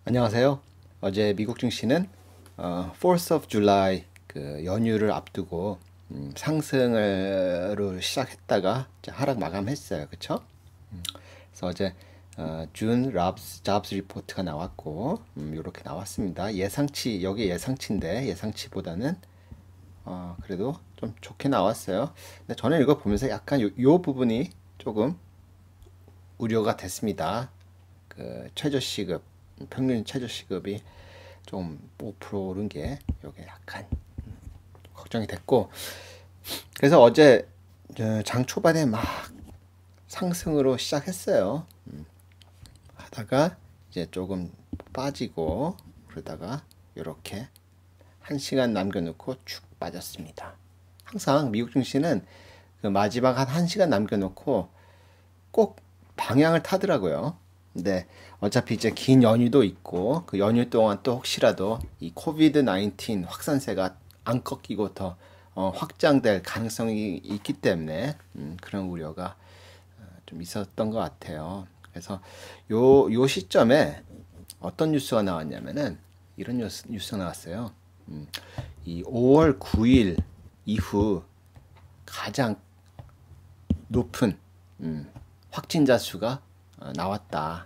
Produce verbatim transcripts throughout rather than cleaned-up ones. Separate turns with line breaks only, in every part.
안녕하세요. 어제 미국 증시는 어, fourth of July 그 연휴를 앞두고 음, 상승으로 시작했다가 이제 하락 마감했어요. 그쵸? 그래서 어제 어, 준 잡스, 잡스 리포트가 나왔고 음, 이렇게 나왔습니다. 예상치, 여기 예상치인데 예상치보다는 어, 그래도 좀 좋게 나왔어요. 근데 저는 이거 보면서 약간 요, 요 부분이 조금 우려가 됐습니다. 그 최저 시급, 평균 최저 시급이 좀 오 퍼센트 오른 게 이게 약간 걱정이 됐고, 그래서 어제 장 초반에 막 상승으로 시작했어요. 하다가 이제 조금 빠지고 그러다가 이렇게 한 시간 남겨놓고 쭉 빠졌습니다. 항상 미국 증시는 그 마지막 한 1시간 남겨놓고 꼭 방향을 타더라고요. 근데 어차피 이제 긴 연휴도 있고 그 연휴 동안 또 혹시라도 이 코비드 나인틴 확산세가 안 꺾이고 더 어, 확장될 가능성이 있기 때문에 음, 그런 우려가 어, 좀 있었던 것 같아요. 그래서 요, 요 시점에 어떤 뉴스가 나왔냐면은 이런 뉴스, 뉴스가 나왔어요. 음, 이 오월 구일 이후 가장 높은 음, 확진자 수가 어, 나왔다.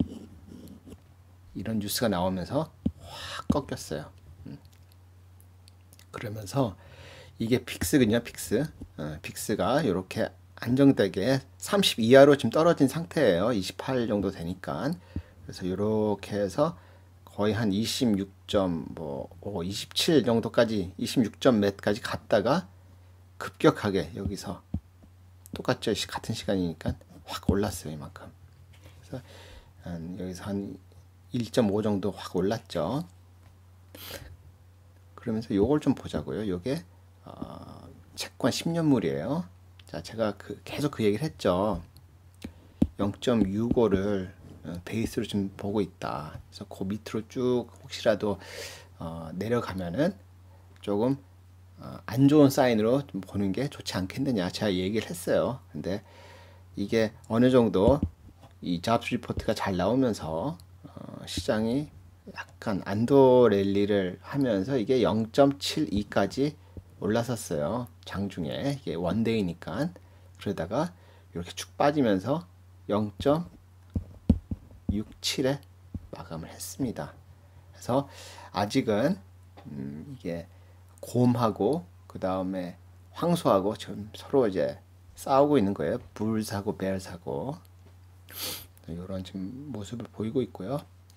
이런 뉴스가 나오면서 확 꺾였어요. 음. 그러면서 이게 픽스군요, 픽스. 어, 픽스가 이렇게 안정되게 삼십 이하로 지금 떨어진 상태예요. 이십팔 정도 되니까. 그래서 이렇게 해서 거의 한 이십육 점, 뭐, 오, 이십칠 정도까지, 이십육 점 몇까지 갔다가 급격하게 여기서 똑같죠. 같은 시간이니까 확 올랐어요, 이만큼. 그래서 한 여기서 한 일 점 오 정도 확 올랐죠. 그러면서 요걸 좀 보자고요. 요게 어, 채권 십 년물이에요. 자, 제가 그 계속 그 얘기를 했죠. 영 점 육오를 베이스로 좀 보고 있다. 그래서 그 밑으로 쭉 혹시라도 어, 내려가면은 조금 어, 안 좋은 사인으로 좀 보는 게 좋지 않겠느냐. 제가 얘기를 했어요. 근데 이게 어느 정도 이 잡스 리포트가 잘 나오면서 어, 시장이 약간 안도 랠리를 하면서 이게 영 점 칠이까지 올라섰어요. 장중에 이게 원데이니까. 그러다가 이렇게 쭉 빠지면서 영 점 육칠에 마감을 했습니다. 그래서 아직은 음, 이게 곰하고 그 다음에 황소하고 지금 서로 이제 싸우고 있는 거예요. 불사고 벨사고 이런 지금 모습을 보이고 있고요.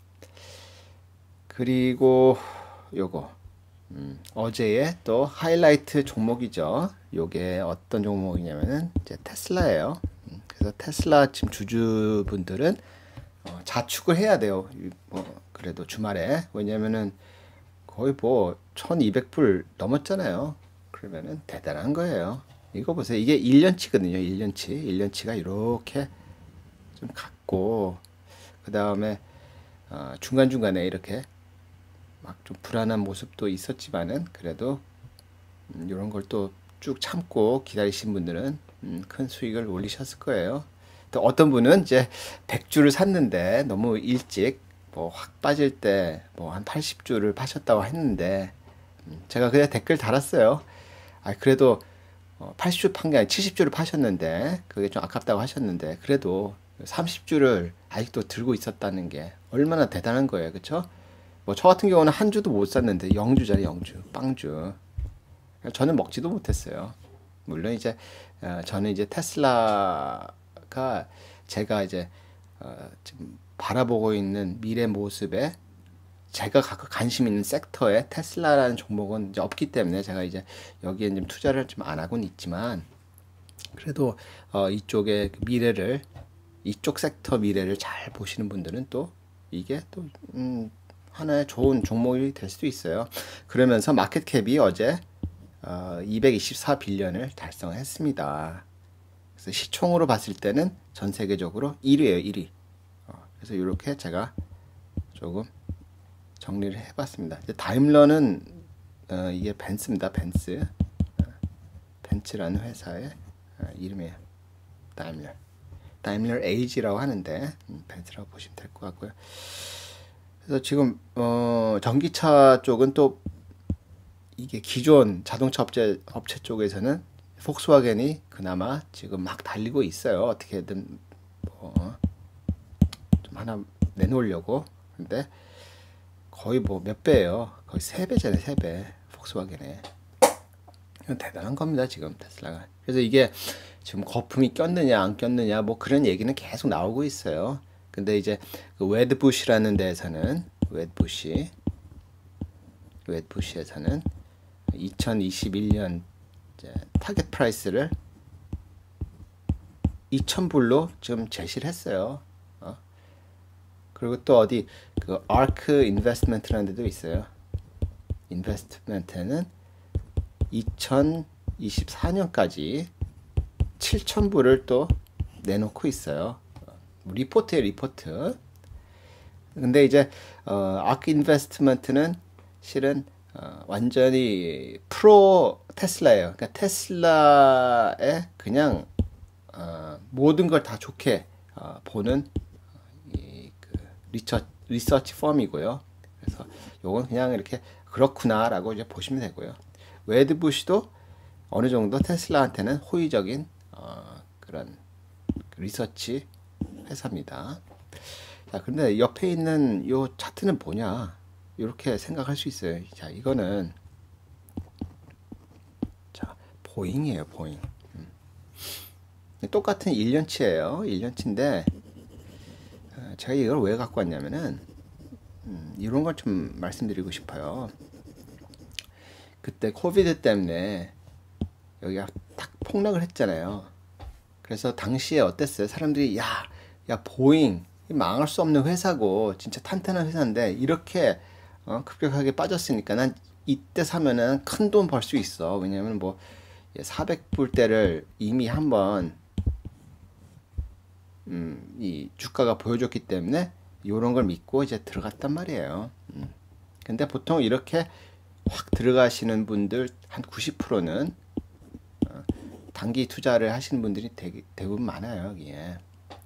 그리고 요거 음, 어제의 또 하이라이트 종목이죠. 요게 어떤 종목이냐면은 이제 테슬라예요. 음, 그래서 테슬라 지금 주주분들은 어, 자축을 해야 돼요. 뭐 그래도 주말에 왜냐면은 거의 뭐 천이백 불 넘었잖아요. 그러면은 대단한 거예요. 이거 보세요. 이게 일 년치거든요. 일 년치. 일 년치가 이렇게 좀 갔고 그 다음에 어, 중간중간에 이렇게 막 좀 불안한 모습도 있었지만은 그래도 음, 이런 걸 또 쭉 참고 기다리신 분들은 음, 큰 수익을 올리셨을 거예요. 또 어떤 분은 이제 백 주를 샀는데 너무 일찍 뭐 확 빠질 때 뭐 한 팔십 주를 파셨다고 했는데 음, 제가 그냥 댓글 달았어요. 아 그래도 어, 팔십 주 판 게 아니라 칠십 주를 파셨는데 그게 좀 아깝다고 하셨는데 그래도 삼십 주를 아직도 들고 있었다는 게 얼마나 대단한 거예요. 그쵸? 뭐 저 같은 경우는 한 주도 못 샀는데 영주잖아요. 영주 빵주 저는 먹지도 못했어요. 물론 이제 어, 저는 이제 테슬라가 제가 이제 어, 지금 바라보고 있는 미래 모습에 제가 갖고 관심 있는 섹터에 테슬라라는 종목은 이제 없기 때문에 제가 이제 여기에 좀 투자를 좀 안 하고는 있지만 그래도 어, 이쪽의 미래를 이쪽 섹터 미래를 잘 보시는 분들은 또 이게 또 음, 하나의 좋은 종목이 될 수도 있어요. 그러면서 마켓캡이 어제 어, 이백이십사 빌리언을 달성했습니다. 그래서 시총으로 봤을 때는 전 세계적으로 일 위예요, 일 위. 어, 그래서 이렇게 제가 조금 정리를 해봤습니다. 이제 다임러는 어, 이게 벤츠입니다, 벤츠. 어, 벤츠라는 회사의 어, 이름이에요, 다임러. 다임러 에이지라고 하는데 음, 벤츠라고 보시면 될 것 같고요. 그래서 지금 어, 전기차 쪽은 또 이게 기존 자동차 업체 업체 쪽에서는 폭스와겐이 그나마 지금 막 달리고 있어요. 어떻게든 뭐 좀 하나 내놓으려고. 근데 거의 뭐 몇 배예요. 거의 세 배잖아요, 세 배. 폭스와겐에. 이건 대단한 겁니다, 지금 테슬라가. 그래서 이게 지금 거품이 꼈느냐 안 꼈느냐 뭐 그런 얘기는 계속 나오고 있어요. 근데 이제 그 웨드부시라는 데에서는 웨드부시 웨드부시에서는 이천이십일 년 이제 타겟 프라이스를 이천 불로 지금 제시를 했어요. 어? 그리고 또 어디 그 아크 인베스트먼트라는 데도 있어요. 인베스트먼트는 이천이십사 년까지 칠천 불을 또 내놓고 있어요. 리포트에 리포트. 근데 이제 어, 아크 인베스트먼트는 실은 어, 완전히 프로 테슬라예요. 그러니까 테슬라에 그냥 어, 모든 걸 다 좋게 어, 보는 이, 그 리처, 리서치 펌이고요. 그래서 요건 그냥 이렇게 그렇구나라고 이제 보시면 되고요. 웨드부시도 어느 정도 테슬라한테는 호의적인 어, 그런 리서치 회사입니다. 자, 근데 옆에 있는 요 차트는 뭐냐? 이렇게 생각할 수 있어요. 자, 이거는 자, 보잉이에요, 보잉. 음. 똑같은 일 년치예요. 일 년치인데 어, 제가 이걸 왜 갖고 왔냐면은 음, 이런 걸 좀 말씀드리고 싶어요. 그때 코비드 때문에 여기가 딱 폭락을 했잖아요. 그래서 당시에 어땠어요? 사람들이 야, 야 보잉 망할 수 없는 회사고 진짜 탄탄한 회사인데 이렇게 어, 급격하게 빠졌으니까 난 이때 사면은 큰 돈 벌 수 있어. 왜냐면 뭐 사백 불대를 이미 한번 음, 이 주가가 보여줬기 때문에 이런 걸 믿고 이제 들어갔단 말이에요. 음. 근데 보통 이렇게 확 들어가시는 분들 한 구십 퍼센트는 어, 단기 투자를 하시는 분들이 되게, 대부분 많아요, 여기에.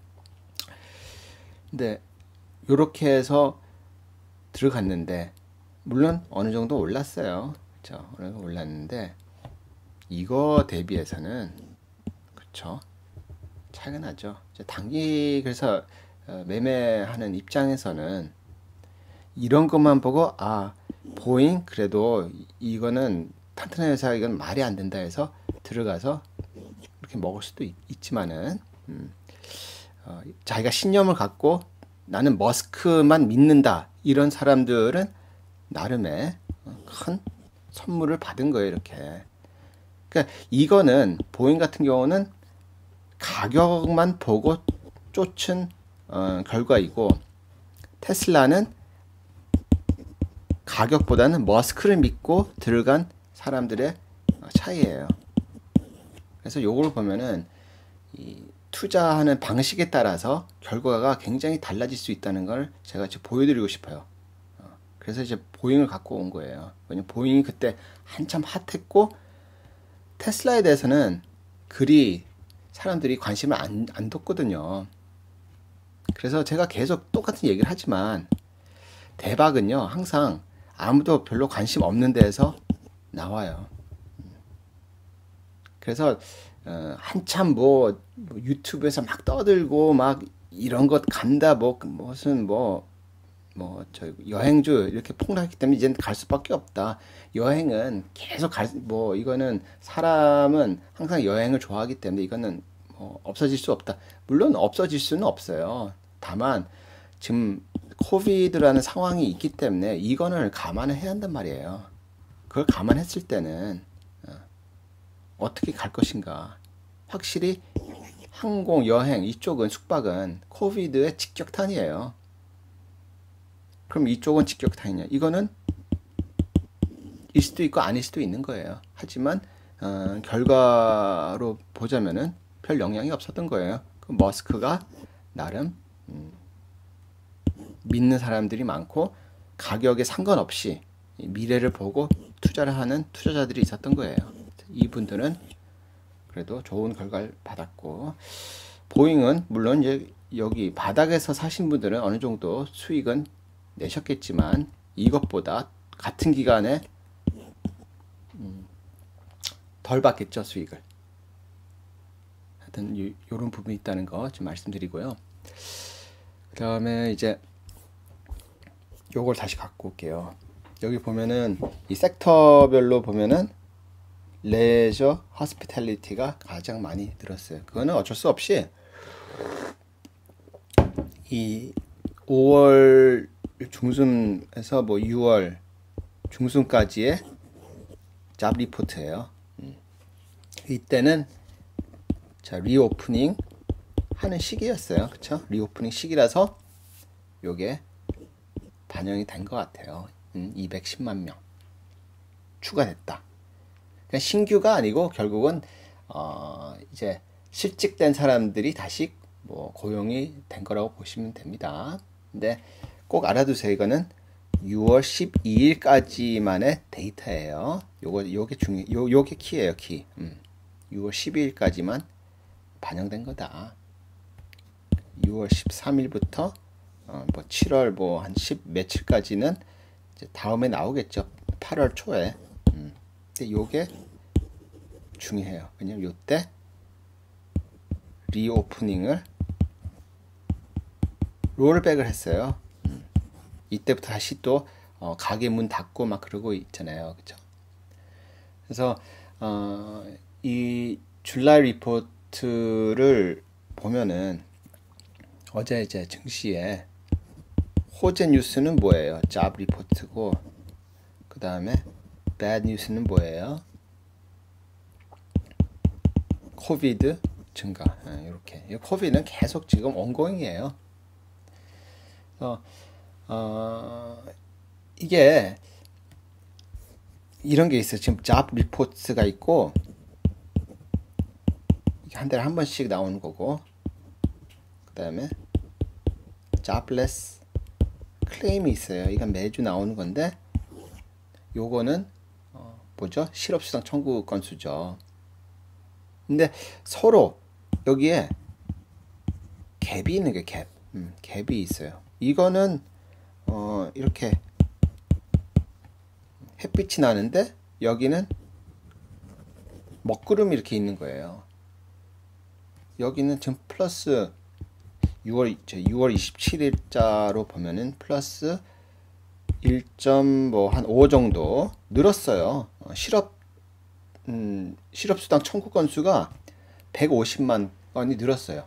근데 이렇게 해서 들어갔는데 물론 어느 정도 올랐어요. 그렇죠? 어느 정도 올랐는데 이거 대비해서는 그렇죠? 차이가 나죠. 단기 그래서 어, 매매하는 입장에서는 이런 것만 보고 아 보잉 그래도 이거는 탄탄한 회사 이건 말이 안 된다 해서 들어가서 이렇게 먹을 수도 있, 지만은 음, 어, 자기가 신념을 갖고 나는 머스크만 믿는다 이런 사람들은 나름의 큰 선물을 받은 거예요. 이렇게. 그러니까 이거는 보잉 같은 경우는 가격만 보고 쫓은 어, 결과이고 테슬라는 가격보다는 머스크를 믿고 들어간 사람들의 차이예요. 그래서 요걸 보면은 이 투자하는 방식에 따라서 결과가 굉장히 달라질 수 있다는 걸 제가 지금 보여드리고 싶어요. 그래서 이제 보잉을 갖고 온 거예요. 왜냐면 보잉이 그때 한참 핫했고 테슬라에 대해서는 그리 사람들이 관심을 안, 안 뒀거든요. 그래서 제가 계속 똑같은 얘기를 하지만 대박은요 항상 아무도 별로 관심 없는 데에서 나와요. 그래서 어, 한참 뭐, 뭐 유튜브에서 막 떠들고 막 이런 것 간다 뭐 무슨 뭐 뭐 저 여행주 이렇게 폭락했기 때문에 이제는 갈 수밖에 없다. 여행은 계속 갈 뭐 이거는 사람은 항상 여행을 좋아하기 때문에 이거는 뭐 없어질 수 없다. 물론 없어질 수는 없어요. 다만 지금 코비드라는 상황이 있기 때문에 이거는 감안을 해야 한단 말이에요. 그걸 감안했을 때는 어, 어떻게 갈 것인가. 확실히 항공, 여행 이쪽은 숙박은 코비드의 직격탄이에요. 그럼 이쪽은 직격탄이냐? 이거는 일 수도 있고 아닐 수도 있는 거예요. 하지만 어, 결과로 보자면은 별 영향이 없었던 거예요. 그 머스크가 나름 음, 믿는 사람들이 많고 가격에 상관없이 미래를 보고 투자를 하는 투자자들이 있었던 거예요. 이분들은 그래도 좋은 결과를 받았고 보잉은 물론 이제 여기 바닥에서 사신 분들은 어느 정도 수익은 내셨겠지만 이것보다 같은 기간에 음, 덜 받겠죠, 수익을. 하여튼 요, 요런 부분이 있다는 거 좀 말씀드리고요. 그 다음에 이제 요걸 다시 갖고 올게요. 여기 보면은 이 섹터별로 보면은 레저, 호스피탈리티가 가장 많이 늘었어요. 그거는 어쩔 수 없이 이 오월 중순에서 뭐 유월 중순까지의 잡 리포트예요. 이때는 자 리오프닝 하는 시기였어요. 그쵸? 리오프닝 시기라서 요게 반영이 된 것 같아요. 음, 이백십만 명 추가됐다. 그냥 신규가 아니고 결국은 어 이제 실직된 사람들이 다시 뭐 고용이 된 거라고 보시면 됩니다. 근데 꼭 알아두세요. 이거는 유월 십이일까지만의 데이터예요. 요거 요게 중요 요 요게 키예요, 키. 음. 유월 십이일까지만 반영된 거다. 유월 십삼일부터 어, 뭐 칠월 뭐 한 십 며칠까지는 이제 다음에 나오겠죠. 팔월 초에. 음. 근데 요게 중요해요. 왜냐면 요때 리오프닝을 롤백을 했어요. 음. 이때부터 다시 또 어, 가게 문 닫고 막 그러고 있잖아요. 그죠? 그래서 어, 이 줄라이 리포트를 보면은 어제 이제 증시에 호재 뉴스는 뭐예요? 잡 리포트고, 그 다음에 bad 뉴스는 뭐예요? 코비드 증가. 이렇게. 이 코비드는 계속 지금 ongoing이에요. 그래서 어, 이게 이런 게 있어요. 지금 잡 리포트가 있고 한 달에 한 번씩 나오는 거고, 그 다음에 jobless 클레임이 있어요. 이건 매주 나오는 건데 요거는 어, 뭐죠? 실업수당 청구 건수죠. 근데 서로 여기에 갭이 있는 게 갭. 음, 갭이 있어요. 이거는 어, 이렇게 햇빛이 나는데 여기는 먹구름이 이렇게 있는 거예요. 여기는 지금 플러스 유월, 유월 이십칠일자로 보면은 플러스 일 점 뭐 한 오 정도 늘었어요. 어, 실업, 음, 실업수당 청구 건수가 백오십만 건이 늘었어요.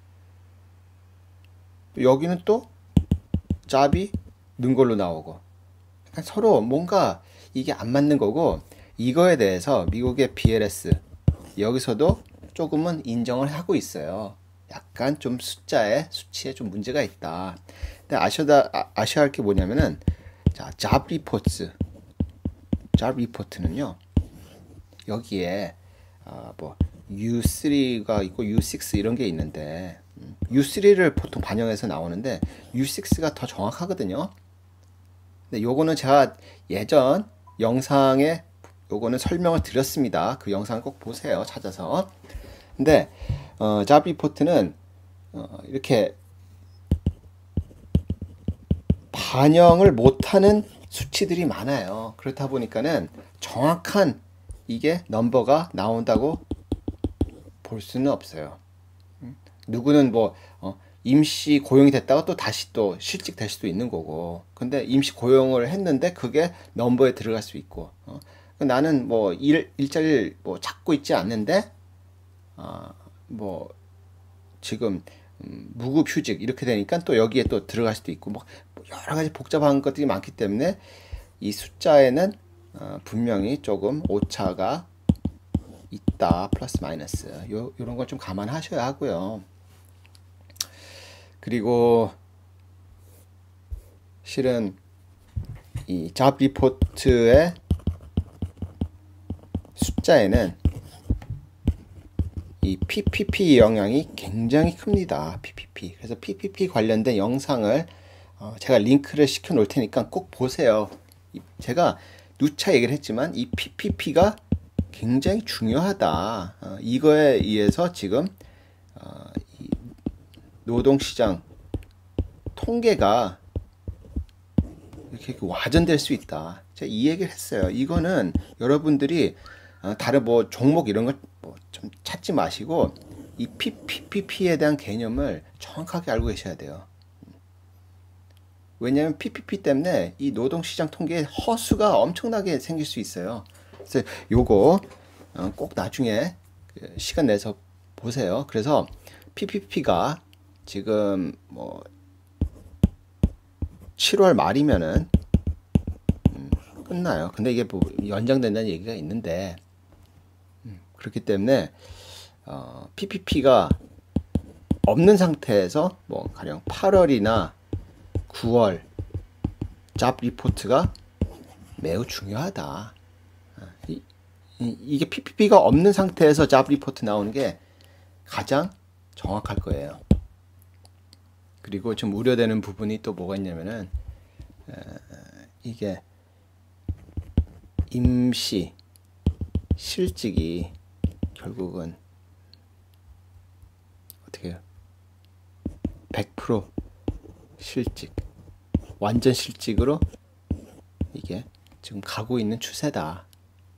여기는 또 잡이 는 걸로 나오고, 그러니까 서로 뭔가 이게 안 맞는 거고, 이거에 대해서 미국의 비엘에스 여기서도 조금은 인정을 하고 있어요. 약간 좀 숫자에 수치에 좀 문제가 있다. 근데 아셔다 아, 아셔야 할 게 뭐냐면은 자, 잡 리포트. 잡 리포트는요. 여기에 아, 뭐 유 쓰리가 있고 유 식스 이런 게 있는데 음, 유 쓰리를 보통 반영해서 나오는데 유 식스가 더 정확하거든요. 근데 요거는 제가 예전 영상에 요거는 설명을 드렸습니다. 그 영상 꼭 보세요. 찾아서. 근데 어, 잡 리포트는 어, 이렇게 반영을 못하는 수치들이 많아요. 그렇다 보니까는 정확한 이게 넘버가 나온다고 볼 수는 없어요. 누구는 뭐 어, 임시 고용이 됐다가 또 다시 또 실직 될 수도 있는 거고, 근데 임시 고용을 했는데 그게 넘버에 들어갈 수 있고, 어, 나는 뭐 일, 일자리를 뭐 찾고 있지 않는데 아, 뭐 지금 음, 무급휴직 이렇게 되니까 또 여기에 또 들어갈 수도 있고, 뭐 여러 가지 복잡한 것들이 많기 때문에 이 숫자에는 어, 분명히 조금 오차가 있다. 플러스 마이너스 요, 요런 걸 좀 감안하셔야 하고요. 그리고 실은 이 잡 리포트의 숫자에는 이 피피피 영향이 굉장히 큽니다. 피피피. 그래서 피피피 관련된 영상을 어, 제가 링크를 시켜 놓을 테니까 꼭 보세요. 제가 누차 얘기를 했지만 이 피피피가 굉장히 중요하다. 어, 이거에 의해서 지금 어, 이 노동시장 통계가 이렇게 와전될 수 있다. 제가 이 얘기를 했어요. 이거는 여러분들이 어, 다른 뭐 종목 이런 걸 뭐 좀 찾지 마시고 이 피피피에 대한 개념을 정확하게 알고 계셔야 돼요. 왜냐하면 피피피 때문에 이 노동시장 통계에 허수가 엄청나게 생길 수 있어요. 그래서 요거 어, 꼭 나중에 시간 내서 보세요. 그래서 피피피가 지금 뭐 칠월 말이면은 음, 끝나요. 근데 이게 뭐 연장된다는 얘기가 있는데 음, 그렇기 때문에 어, 피피피가 없는 상태에서 뭐 가령 팔월이나 구월 잡 리포트가 매우 중요하다. 이, 이, 이게 피피피가 없는 상태에서 잡 리포트 나오는 게 가장 정확할 거예요. 그리고 좀 우려되는 부분이 또 뭐가 있냐면은 에, 이게 임시 실직이 결국은 어떻게 해요? 백 퍼센트 실직, 완전 실직으로 이게 지금 가고 있는 추세다.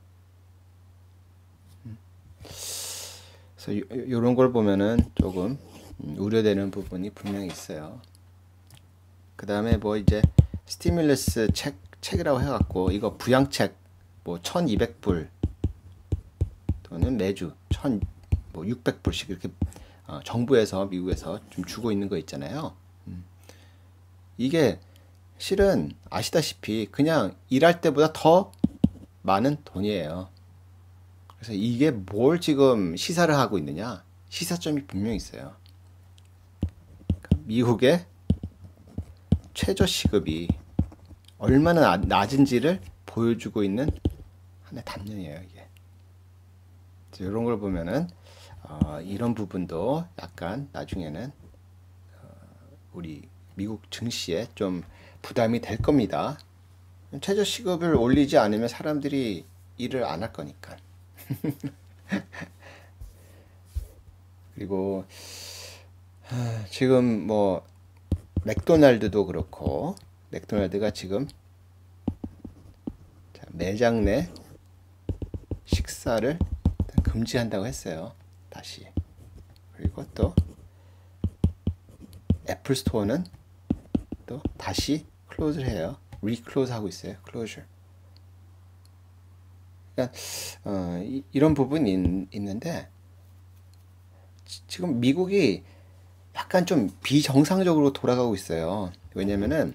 그래서 이런 걸 보면은 조금 음, 우려되는 부분이 분명히 있어요. 그 다음에 뭐 이제 스티뮬러스 책, 책이라고 해갖고 이거 부양책 뭐 천이백 불 또는 매주 천 뭐 육백 불씩 이렇게 어, 정부에서 미국에서 좀 주고 있는 거 있잖아요. 음. 이게 실은 아시다시피 그냥 일할 때보다 더 많은 돈이에요. 그래서 이게 뭘 지금 시사를 하고 있느냐? 시사점이 분명히 있어요. 미국의 최저시급이 얼마나 낮은지를 보여주고 있는 하나의 단면이에요, 이게. 이런 걸 보면은 어, 이런 부분도 약간 나중에는 어, 우리 미국 증시에 좀 부담이 될 겁니다. 최저시급을 올리지 않으면 사람들이 일을 안 할 거니까. 그리고 지금 뭐 맥도날드도 그렇고 맥도날드가 지금 매장 내 식사를 금지한다고 했어요. 다시. 그리고 또 애플 스토어는 또 다시 클로즈를 해요. 리클로즈 하고 있어요. 클로저. 그러니까 어, 이, 이런 부분이 있, 있는데 지, 지금 미국이 약간 좀 비정상적으로 돌아가고 있어요. 왜냐면은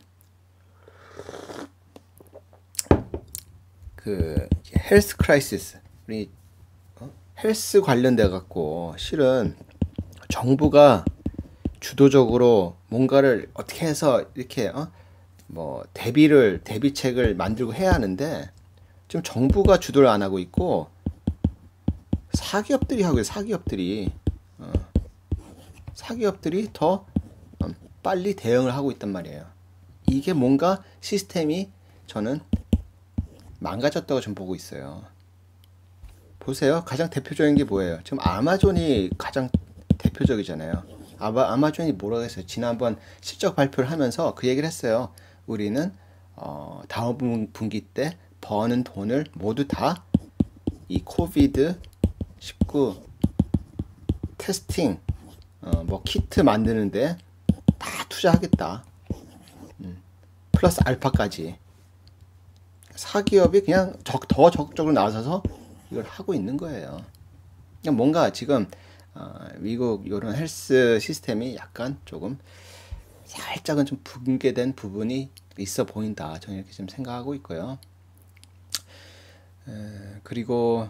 그 헬스 크라이시스, 우리 어? 헬스 관련돼 갖고 실은 정부가 주도적으로 뭔가를 어떻게 해서 이렇게 어? 뭐 대비를 대비책을 만들고 해야 하는데 지금 정부가 주도를 안 하고 있고 사기업들이 하고 있어요. 사기업들이 어. 사기업들이 더 빨리 대응을 하고 있단 말이에요. 이게 뭔가 시스템이 저는 망가졌다고 좀 보고 있어요. 보세요. 가장 대표적인 게 뭐예요? 지금 아마존이 가장 대표적이잖아요. 아마, 아마존이 뭐라고 했어요? 지난번 실적 발표를 하면서 그 얘기를 했어요. 우리는 어, 다음 분기 때 버는 돈을 모두 다 이 코비드 십구 테스팅 어, 뭐 키트 만드는데 다 투자하겠다. 음, 플러스 알파까지. 사기업이 그냥 적, 더 적극적으로 나서서 이걸 하고 있는 거예요. 그냥 뭔가 지금 어, 미국 이런 헬스 시스템이 약간 조금 살짝은 좀 붕괴된 부분이 있어 보인다. 저는 이렇게 좀 생각하고 있고요. 에, 그리고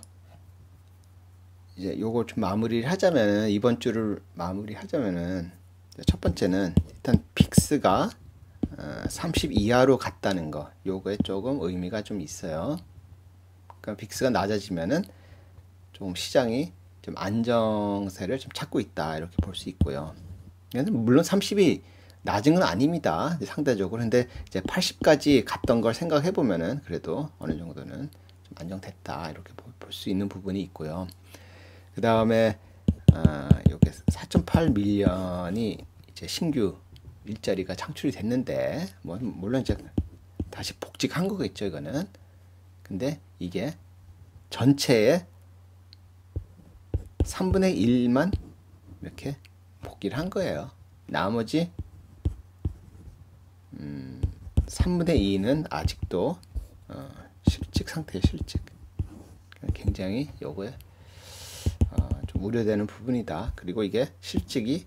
이제 요걸 좀 마무리를 하자면 이번 주를 마무리하자면은 첫 번째는 일단 픽스가 어, 삼십 이하로 갔다는 거, 요거에 조금 의미가 좀 있어요. 그러니까 빅스가 낮아지면은 좀 시장이 좀 안정세를 좀 찾고 있다 이렇게 볼 수 있고요. 물론 삼십이 낮은 건 아닙니다. 상대적으로. 근데 이제 팔십까지 갔던 걸 생각해 보면은 그래도 어느 정도는 좀 안정됐다 이렇게 볼 수 있는 부분이 있고요. 그 다음에 아, 여기 사 점 팔 밀리언이 이제 신규 일자리가 창출이 됐는데 뭐 물론 이제 다시 복직한 거겠죠, 이거는. 근데 이게 전체의 삼분의 일만 이렇게 복귀를 한 거예요. 나머지 음, 삼분의 이는 아직도 어, 실직 상태의 실직. 굉장히 요거에 어, 좀 우려되는 부분이다. 그리고 이게 실직이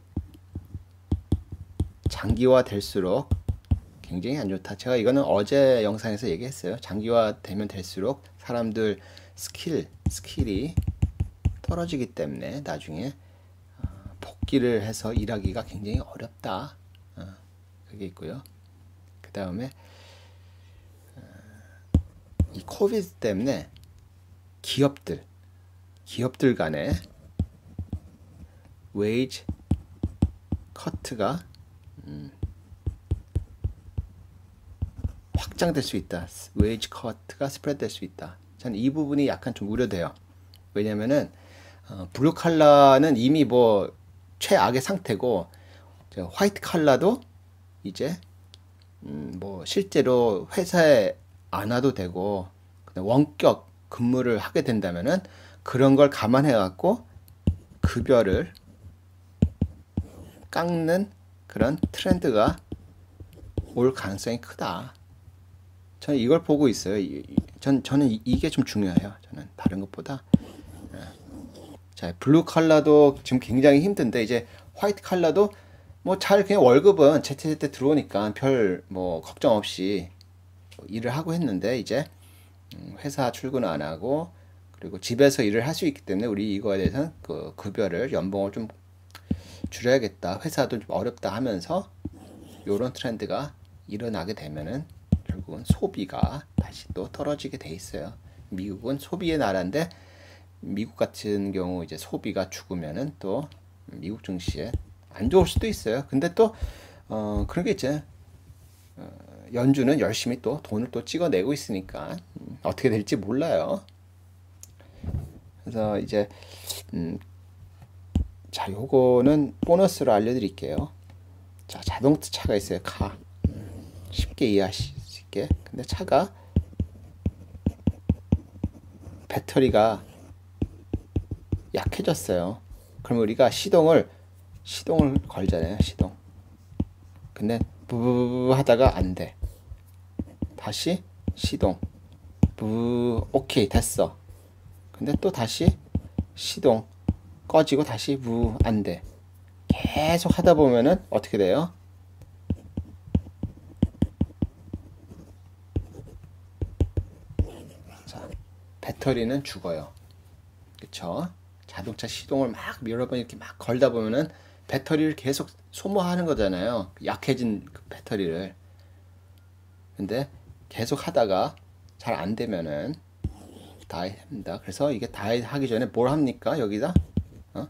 장기화 될수록 굉장히 안 좋다. 제가 이거는 어제 영상에서 얘기했어요. 장기화 되면 될수록 사람들 스킬, 스킬이 떨어지기 때문에 나중에 어, 복귀를 해서 일하기가 굉장히 어렵다. 어, 그게 있고요. 그 다음에 어, 이 코비드 때문에 기업들, 기업들 간에 웨이지 커트가 음, 확장될 수 있다. 웨이지 커트가 스프레드 될 수 있다. 저는 이 부분이 약간 좀 우려돼요. 왜냐면은 어, 블루 칼라는 이미 뭐 최악의 상태고 화이트 칼라도 이제 음, 뭐 실제로 회사에 안 와도 되고 그냥 원격 근무를 하게 된다면은 그런 걸 감안해 갖고 급여를 깎는 그런 트렌드가 올 가능성이 크다. 저는 이걸 보고 있어요. 전, 저는 이게 좀 중요해요. 저는 다른 것보다. 자, 블루 칼라도 지금 굉장히 힘든데 이제 화이트 칼라도 뭐 잘 그냥 월급은 제때제때 들어오니까 별 뭐 걱정 없이 일을 하고 했는데 이제 회사 출근 안 하고 그리고 집에서 일을 할 수 있기 때문에 우리 이거에 대해서는 그 급여를 연봉을 좀 줄여야겠다. 회사도 좀 어렵다 하면서 요런 트렌드가 일어나게 되면은 결국은 소비가 다시 또 떨어지게 돼 있어요. 미국은 소비의 나라인데 미국 같은 경우 이제 소비가 죽으면은 또 미국 증시에 안 좋을 수도 있어요. 근데 또 어, 그런 게 있죠. 어, 연준은 열심히 또 돈을 또 찍어내고 있으니까 음, 어떻게 될지 몰라요. 그래서 이제 음, 자, 요거는 보너스로 알려드릴게요. 자, 자동차가 있어요. 카. 음, 쉽게 이해하실 수 있게. 근데 차가 배터리가 약해졌어요. 그럼 우리가 시동을 시동을 걸잖아요. 시동. 근데 부부부 하다가 안 돼. 다시 시동. 부 오케이 됐어. 근데 또 다시 시동 꺼지고 다시 부 안 돼. 계속 하다 보면은 어떻게 돼요? 자, 배터리는 죽어요. 그쵸? 자동차 시동을 막 여러 번 이렇게 막 걸다 보면은 배터리를 계속 소모하는 거잖아요. 약해진 그 배터리를. 근데 계속 하다가 잘 안 되면은 다이 합니다. 그래서 이게 다이 하기 전에 뭘 합니까? 여기다 어?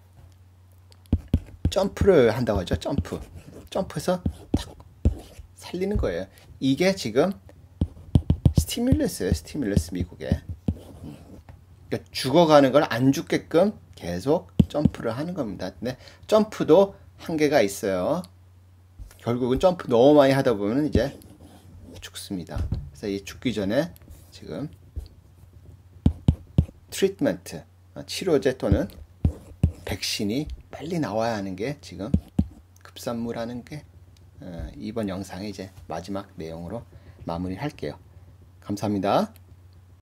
점프를 한다고 하죠. 점프. 점프해서 탁 살리는 거예요. 이게 지금 스티뮬러스예요. 스티뮬러스 미국에. 그러니까 죽어가는 걸 안 죽게끔 계속 점프를 하는 겁니다. 근데 점프도 한계가 있어요. 결국은 점프 너무 많이 하다 보면 이제 죽습니다. 그래서 이 죽기 전에 지금 트리트먼트, 치료제 또는 백신이 빨리 나와야 하는 게 지금 급선무라는 게 이번 영상의 이제 마지막 내용으로 마무리할게요. 감사합니다.